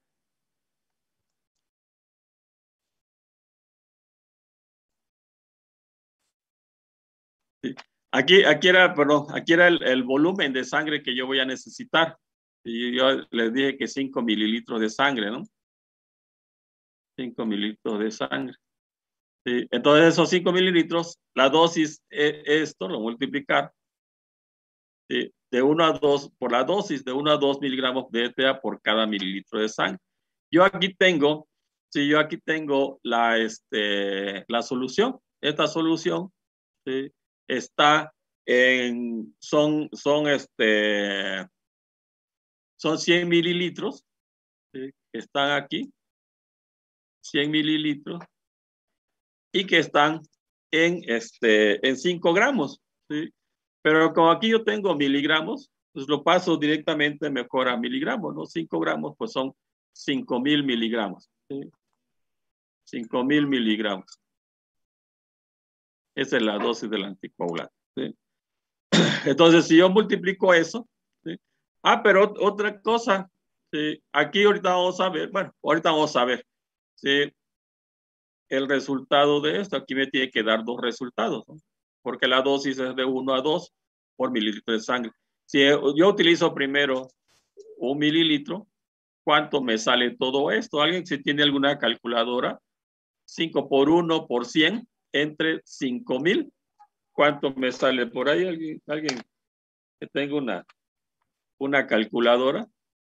Sí. Aquí, aquí era, perdón, aquí era el, el volumen de sangre que yo voy a necesitar. Y yo les dije que cinco mililitros de sangre, ¿no? cinco mililitros de sangre. Sí. Entonces, esos cinco mililitros, la dosis, es esto, lo multiplicar, ¿sí? De uno a dos, por la dosis, de uno a dos miligramos de E T A por cada mililitro de sangre. Yo aquí tengo, sí, yo aquí tengo la, este, la solución. Esta solución, ¿sí? Está en, son, son, este, son cien mililitros, ¿sí? Que están aquí, cien mililitros, y que están en, este, en cinco gramos, ¿sí? Pero como aquí yo tengo miligramos, pues lo paso directamente mejor a miligramos, ¿no? cinco gramos, pues son cinco mil miligramos, ¿sí? cinco mil miligramos. Esa es la dosis del anticoagulante, ¿sí? Entonces, si yo multiplico eso, ¿sí? Ah, pero otra cosa, ¿sí? Aquí ahorita vamos a ver, bueno, ahorita vamos a ver, ¿sí? El resultado de esto. Aquí me tiene que dar dos resultados, ¿no? Porque la dosis es de uno a dos por mililitro de sangre. Si yo utilizo primero un mililitro, ¿cuánto me sale todo esto? ¿Alguien si tiene alguna calculadora? cinco por uno por cien entre cinco mil. ¿Cuánto me sale por ahí? ¿Alguien, alguien que tenga una, una calculadora?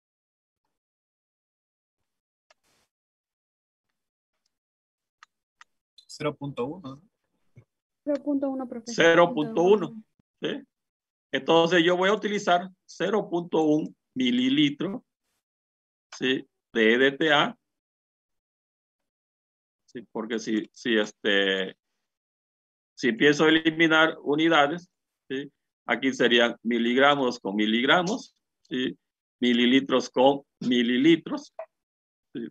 cero punto uno. cero punto uno, profesor. cero punto uno. ¿Sí? Entonces yo voy a utilizar cero punto uno mililitros, ¿sí? De E D T A. ¿Sí? Porque si, si, este, si empiezo a eliminar unidades, ¿sí? Aquí serían miligramos con miligramos, ¿sí? Mililitros con mililitros. ¿Sí?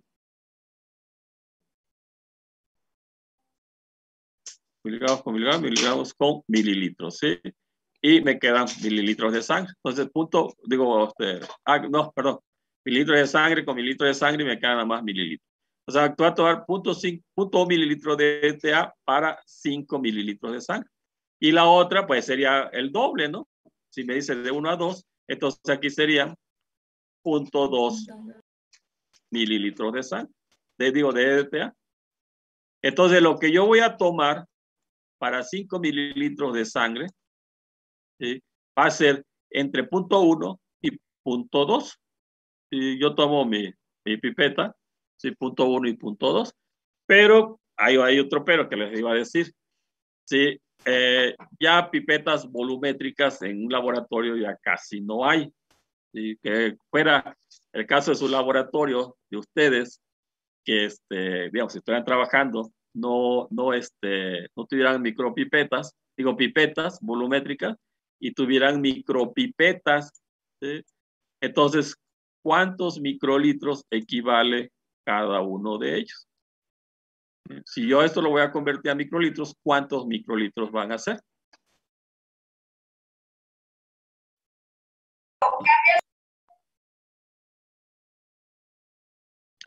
Miligramos con miligramos, miligramos con mililitros, ¿sí? Y me quedan mililitros de sangre. Entonces, punto, digo, este, ah, no, perdón, mililitros de sangre con mililitros de sangre y me quedan nada más mililitros. O sea, tú vas a tomar punto uno mililitro de E T A para cinco mililitros de sangre. Y la otra, pues, sería el doble, ¿no? Si me dice de uno a dos, entonces aquí serían punto dos mililitros de sangre. De, digo, de E T A. Entonces, lo que yo voy a tomar para cinco mililitros de sangre, ¿sí? Va a ser entre punto uno y punto dos. Y yo tomo mi, mi pipeta, ¿sí? Punto uno y punto dos. Pero hay, hay otro pero que les iba a decir. ¿Sí? Eh, ya pipetas volumétricas en un laboratorio ya casi no hay. ¿Sí? Que fuera el caso de su laboratorio, de ustedes, que, este, digamos, si estuvieran trabajando, no, no, este, no tuvieran micropipetas, digo, pipetas volumétricas, y tuvieran micropipetas, ¿sí? Entonces, ¿cuántos microlitros equivale cada uno de ellos? Si yo esto lo voy a convertir a microlitros, ¿cuántos microlitros van a ser?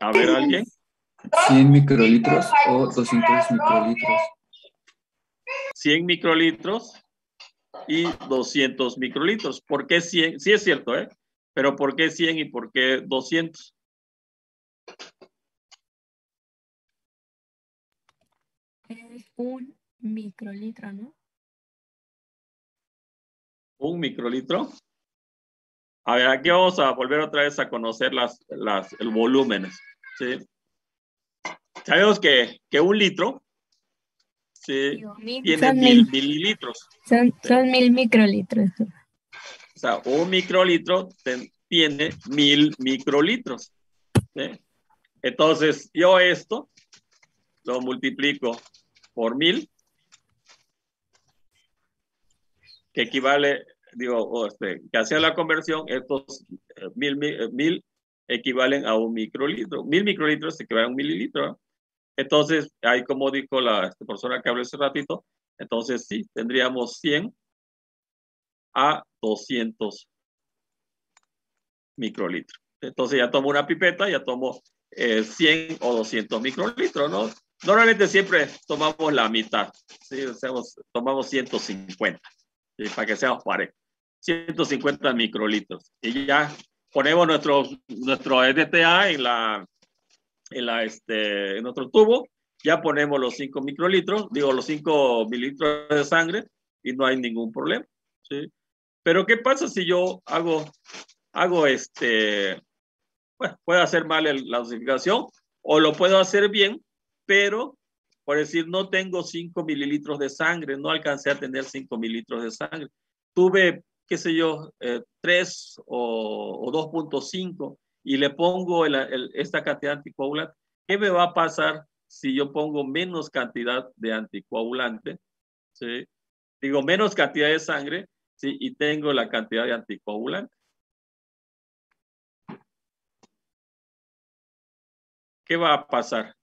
A ver, ¿alguien? cien microlitros o doscientos microlitros. cien microlitros y doscientos microlitros. ¿Por qué cien? Sí es cierto, ¿eh? Pero ¿por qué cien y por qué doscientos? Es un microlitro, ¿no? Un microlitro. A ver, aquí vamos a volver otra vez a conocer las, las, el volúmenes. ¿Sí? Sabemos que, que un litro, ¿sí?, Digo, mil, tiene son mil mil, mililitros. son, ¿Sí? son mil microlitros. O sea, un microlitro ten, tiene mil microlitros. ¿Sí? Entonces, yo esto lo multiplico por mil, que equivale, digo, o este, que hacia la conversión, estos eh, mil, mil, mil equivalen a un microlitro. Mil microlitros equivalen a un mililitro, ¿no? Entonces, ahí como dijo la esta persona que habló hace ratito, entonces sí, tendríamos cien a doscientos microlitros. Entonces ya tomo una pipeta, ya tomo eh, cien o doscientos microlitros, ¿no? Normalmente siempre tomamos la mitad, ¿sí? Hacemos, tomamos ciento cincuenta, ¿sí? Para que seamos parejos. ciento cincuenta microlitros. Y ya ponemos nuestro, nuestro E D T A en, la, en, la, este, en nuestro tubo, ya ponemos los cinco microlitros, digo los cinco mililitros de sangre y no hay ningún problema, ¿sí? Pero ¿qué pasa si yo hago, hago este, bueno, puedo hacer mal el, la dosificación o lo puedo hacer bien, pero por decir, no tengo cinco mililitros de sangre, no alcancé a tener cinco mililitros de sangre. Tuve, qué sé yo, eh, tres o, o dos punto cinco y le pongo el, el, esta cantidad de anticoagulante. ¿Qué me va a pasar si yo pongo menos cantidad de anticoagulante? ¿Sí? Digo, menos cantidad de sangre, ¿sí? Y tengo la cantidad de anticoagulante. ¿Qué va a pasar?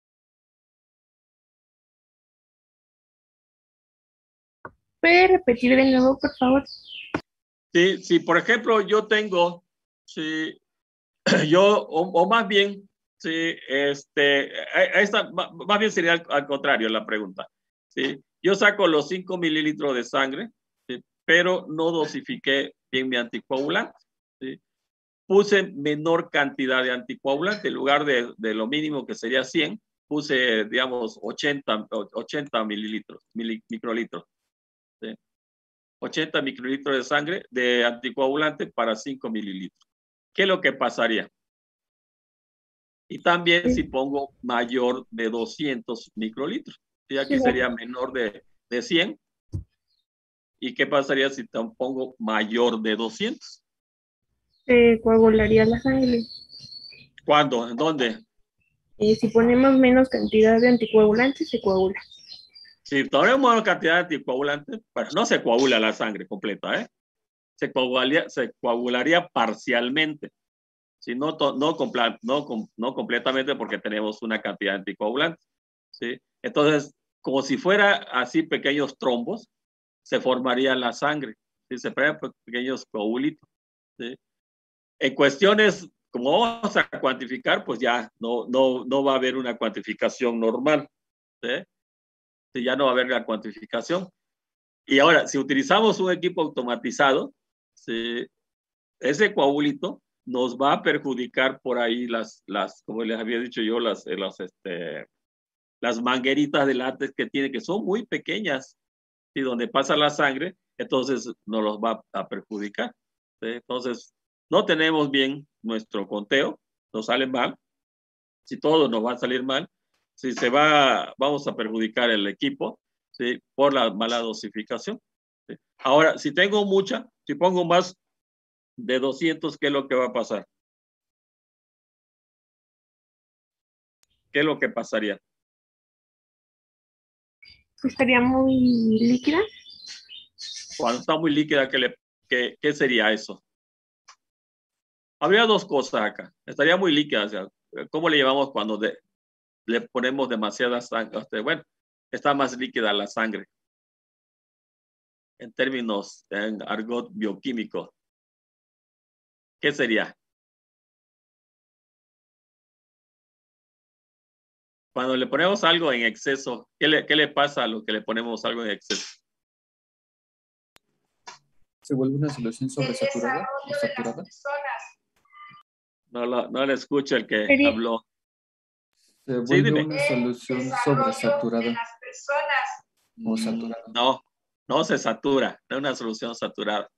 ¿Puede repetir de nuevo, por favor? Sí, sí, por ejemplo, yo tengo, sí, yo, o, o más bien, sí, este, esta, más bien sería al, al contrario la pregunta. Sí, yo saco los cinco mililitros de sangre, sí, pero no dosifiqué bien mi anticoagulante. Sí. Puse menor cantidad de anticoagulante, en lugar de, de lo mínimo que sería cien, puse, digamos, ochenta, ochenta mililitros, mil, microlitros. ¿Sí? ochenta microlitros de sangre de anticoagulante para cinco mililitros. ¿Qué es lo que pasaría? Y también si pongo mayor de doscientos microlitros. Y aquí sería menor de, de cien. ¿Y qué pasaría si pongo mayor de doscientos? Se coagularía la sangre. ¿Cuándo? ¿En dónde? Eh, si ponemos menos cantidad de anticoagulantes, se coagula. Si ponemos menos cantidad de anticoagulantes, pues no se coagula la sangre completa, ¿eh? Se coagularía, se coagularía parcialmente. Si no, no, no, no completamente porque tenemos una cantidad de anticoagulantes. ¿Sí? Entonces, como si fuera así pequeños trombos, se formaría la sangre. ¿Sí? Se forman pequeños coagulitos. ¿Sí? En cuestiones, como vamos a cuantificar, pues ya no, no, no va a haber una cuantificación normal. ¿Sí? ¿Sí? Ya no va a haber la cuantificación. Y ahora, si utilizamos un equipo automatizado, ¿sí? Ese coagulito nos va a perjudicar por ahí las, las como les había dicho yo, las, las, este, las mangueritas de látex que tiene, que son muy pequeñas, y donde pasa la sangre, entonces nos los va a perjudicar. ¿Sí? Entonces, no tenemos bien nuestro conteo, nos sale mal. Si todo nos va a salir mal, si se va, vamos a perjudicar el equipo, ¿sí? Por la mala dosificación. ¿Sí? Ahora, si tengo mucha, si pongo más de doscientos, ¿qué es lo que va a pasar? ¿Qué es lo que pasaría? ¿Estaría muy líquida? Cuando está muy líquida, ¿qué, le, qué, qué sería eso? Habría dos cosas acá. Estaría muy líquida. O sea, ¿cómo le llevamos cuando de, le ponemos demasiada sangre? Bueno, está más líquida la sangre. En términos, en argot bioquímico. ¿Qué sería? Cuando le ponemos algo en exceso, ¿qué le, qué le pasa a lo que le ponemos algo en exceso? ¿Se vuelve una solución sobresaturada o saturada? No, lo, no le escucho el que Sería- habló. ¿Se Sí, vuelve dime. una solución sobresaturada o saturada? No, no se satura, no es una solución saturada.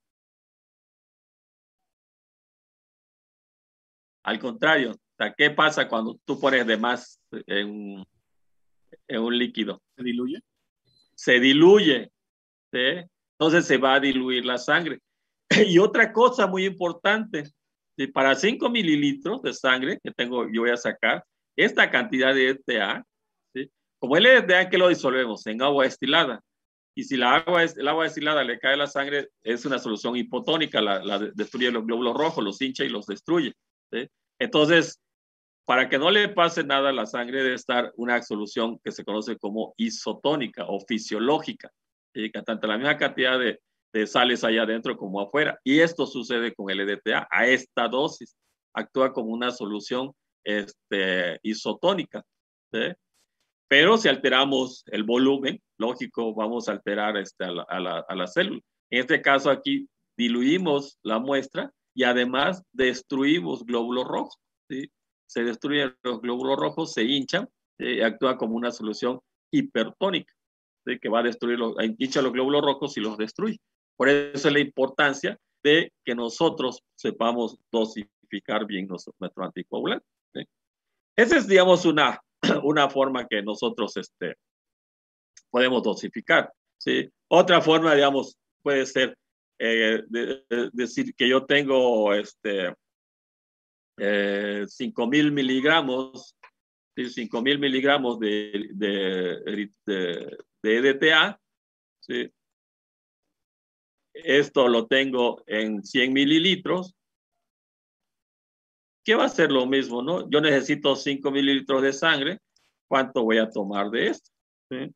Al contrario, o sea, ¿qué pasa cuando tú pones de más en, en un líquido? ¿Se diluye? Se diluye, ¿sí? Entonces se va a diluir la sangre. Y otra cosa muy importante, ¿sí? Para cinco mililitros de sangre que tengo, yo voy a sacar esta cantidad de E T A, ¿sí? Como el E T A que lo disolvemos en agua destilada, y si la agua, el agua destilada le cae a la sangre, es una solución hipotónica, la, la destruye los glóbulos rojos, los hincha y los destruye, ¿sí? Entonces, para que no le pase nada a la sangre, debe estar una solución que se conoce como isotónica o fisiológica, ¿sí? Que tanto la misma cantidad de, de sales allá adentro como afuera. Y esto sucede con el E D T A. A esta dosis actúa como una solución este, isotónica, ¿sí? Pero si alteramos el volumen, lógico, vamos a alterar este, a, la, a, la, a la célula. En este caso aquí, diluimos la muestra y además destruimos glóbulos rojos, ¿sí? Se destruyen los glóbulos rojos, se hinchan, ¿sí? Y actúa como una solución hipertónica, ¿sí? Que va a destruir, los, hincha los glóbulos rojos y los destruye. Por eso es la importancia de que nosotros sepamos dosificar bien nuestro, nuestro anticoagulante, ¿sí? Esa es, digamos, una, una forma que nosotros este, podemos dosificar, ¿sí? Otra forma, digamos, puede ser eh, de, de decir que yo tengo este, eh, cinco mil miligramos, ¿sí? cinco mil miligramos de, de, de, de E D T A, ¿sí? Esto lo tengo en cien mililitros, que va a ser lo mismo, ¿no? Yo necesito cinco mililitros de sangre, ¿cuánto voy a tomar de esto? ¿Sí?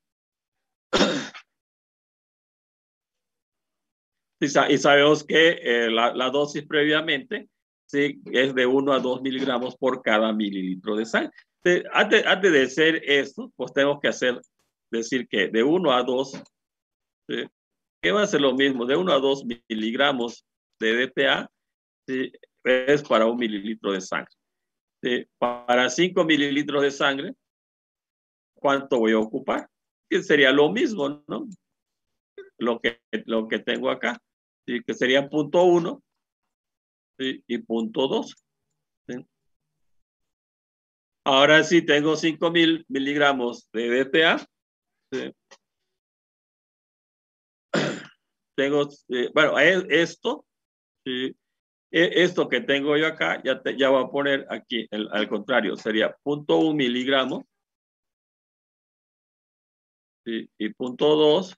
Y sabemos que eh, la, la dosis previamente, ¿sí? Es de uno a dos miligramos por cada mililitro de sangre. Entonces, antes, antes de hacer esto, pues tenemos que hacer, decir que de uno a dos, ¿sí? Que va a ser lo mismo, de uno a dos miligramos de E D T A, ¿sí? Es para un mililitro de sangre. ¿Sí? Para cinco mililitros de sangre, ¿cuánto voy a ocupar? Que sería lo mismo, ¿no? Lo que, lo que tengo acá, ¿sí? Que sería punto uno, ¿sí? Y punto dos. ¿Sí? Ahora sí tengo cinco mil miligramos de E D T A. ¿Sí? Tengo, eh, bueno, esto, ¿sí? Esto que tengo yo acá, ya, te, ya voy a poner aquí, el, al contrario, sería punto uno miligramos, ¿sí? Y punto dos,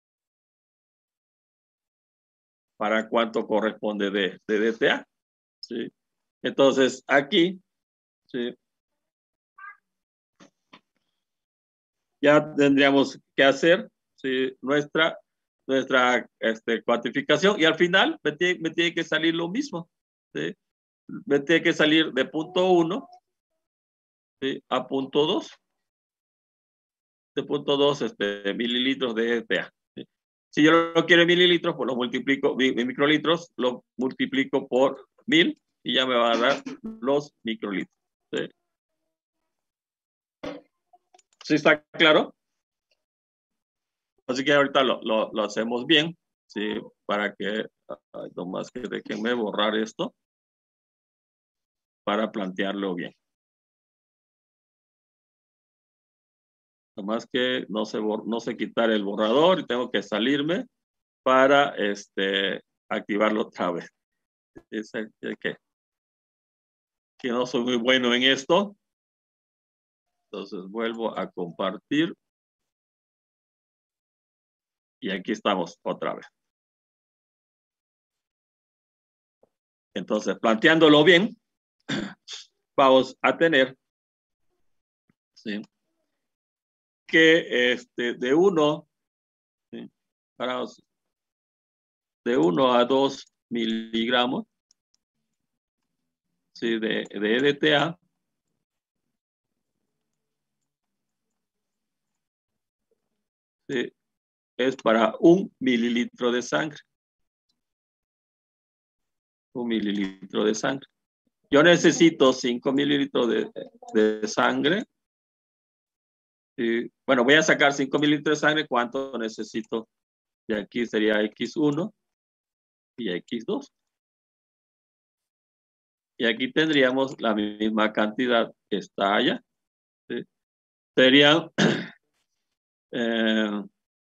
para cuánto corresponde de, de E D T A. ¿Sí? Entonces, aquí, ¿sí? Ya tendríamos que hacer, ¿sí? nuestra, nuestra este, cuantificación y al final me tiene, me tiene que salir lo mismo, ¿sí? Me tiene que salir de punto uno, ¿sí? A punto dos, de punto dos este, mililitros de E D T A. ¿Sí? Si yo lo quiero en mililitros, pues lo multiplico, en microlitros, lo multiplico por mil y ya me va a dar los microlitros. ¿Sí? ¿Sí está claro? Así que ahorita lo, lo, lo hacemos bien, ¿sí? Para que, ay, nomás que déjenme borrar esto para plantearlo bien. Nomás que no sé, no sé quitar el borrador y tengo que salirme para este, activarlo otra vez. Es que, que no soy muy bueno en esto. Entonces vuelvo a compartir. Y aquí estamos otra vez. Entonces, planteándolo bien, vamos a tener, ¿sí? Que este, de uno, ¿sí? Para, de uno a dos miligramos, ¿sí? de, de E D T A, ¿sí? Es para un mililitro de sangre. Un mililitro de sangre. Yo necesito cinco mililitros de, de sangre. ¿Sí? Bueno, voy a sacar cinco mililitros de sangre. ¿Cuánto necesito? Y aquí sería equis uno y equis dos. Y aquí tendríamos la misma cantidad que está allá. ¿Sí? Serían, eh,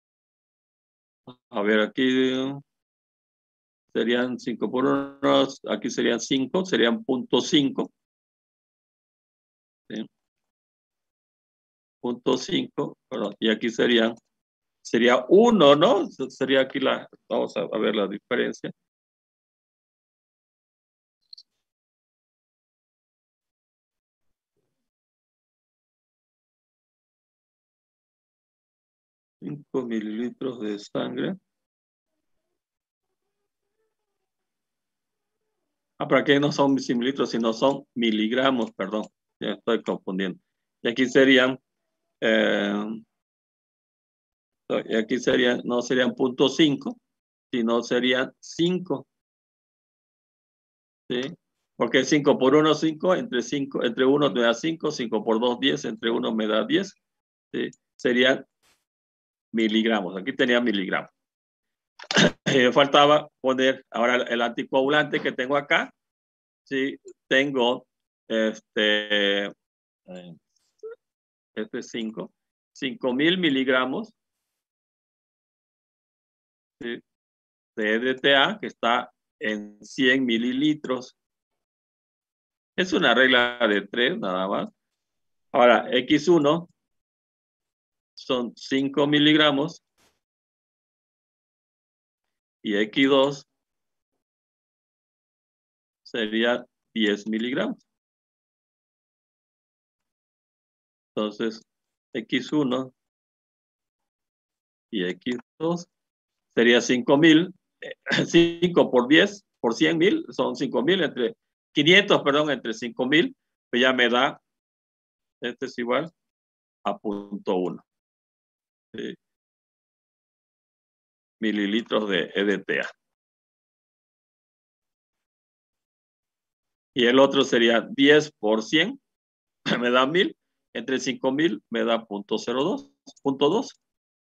a ver, aquí serían cinco por uno, aquí serían cinco, serían punto cinco. ¿Sí? Punto cinco, perdón, y aquí serían, sería uno, ¿no? Sería aquí la, vamos a, a ver la diferencia. cinco mililitros de sangre. Ah, pero aquí no son mililitros, sino son miligramos, perdón. Ya estoy confundiendo. Y aquí serían, eh, y aquí serían, no serían punto cinco, sino serían cinco. ¿Sí? Porque cinco por uno, cinco, entre cinco, entre uno me da cinco, cinco por dos, diez, entre uno me da diez. ¿Sí? Serían miligramos. Aquí tenía miligramos. Me faltaba poner ahora el anticoagulante que tengo acá. Sí, tengo este, este cinco, cinco mil miligramos, ¿sí? De E D T A, que está en cien mililitros. Es una regla de tres nada más. Ahora, equis uno son cinco miligramos y equis dos sería diez miligramos. Entonces, equis uno y equis dos sería cinco mil, cinco por diez, por cien mil, son cinco mil, entre quinientos, perdón, entre cinco mil, pues ya me da, este es igual a punto uno. ¿Sí? Mililitros de E D T A. Y el otro sería diez por cien, me da mil, entre cinco mil me da punto cero dos, punto dos.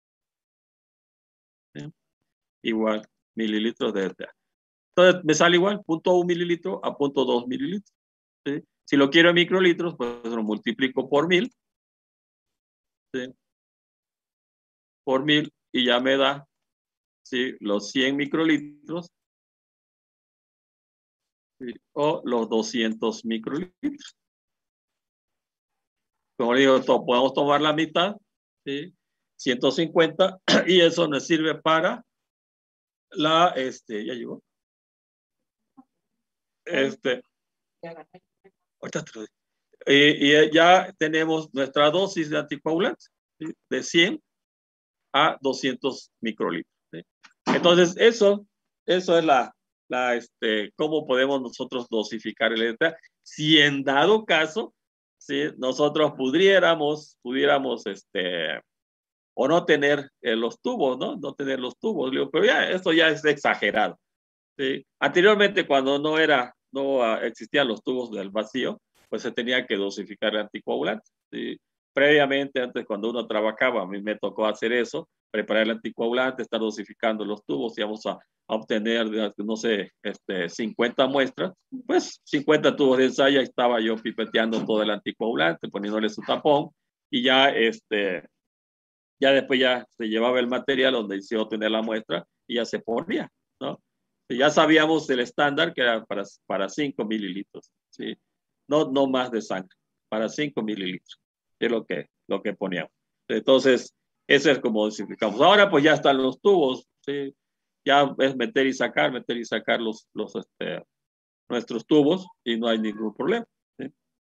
¿Sí? Igual, mililitros de E D T A. Entonces me sale igual, punto uno mililitro a punto dos mililitros. ¿Sí? Si lo quiero en microlitros, pues lo multiplico por mil. ¿Sí? Por mil y ya me da, ¿sí? Los cien microlitros, ¿sí? O los doscientos microlitros. Como digo, to podemos tomar la mitad, ¿sí? ciento cincuenta, y eso nos sirve para la, este, ya llegó. Este, ahorita te lo digo. Y, y ya tenemos nuestra dosis de anticoagulante, ¿sí? De cien a doscientos microlitros. ¿Sí? Entonces, eso, eso es la, la, este, cómo podemos nosotros dosificar el E D T A. Si en dado caso, ¿sí? Nosotros pudiéramos, pudiéramos, este, o no tener eh, los tubos, ¿no? No tener los tubos, digo, pero ya, esto ya es exagerado. ¿Sí? Anteriormente, cuando no era, no uh, existían los tubos del vacío, pues se tenía que dosificar el anticoagulante. ¿Sí? Previamente, antes cuando uno trabajaba, a mí me tocó hacer eso, preparar el anticoagulante, estar dosificando los tubos, íbamos a, a obtener, no sé, este, cincuenta muestras, pues cincuenta tubos de ensayo, estaba yo pipeteando todo el anticoagulante, poniéndole su tapón, y ya, este, ya después ya se llevaba el material donde se iba a obtener la muestra, y ya se ponía, ¿no? Ya sabíamos el estándar que era para, para cinco mililitros, ¿sí? No, no más de sangre, para cinco mililitros, es lo que, lo que poníamos. Entonces, eso es como dosificamos. Ahora pues ya están los tubos, ¿sí? Ya es meter y sacar, meter y sacar los, los, este, nuestros tubos y no hay ningún problema.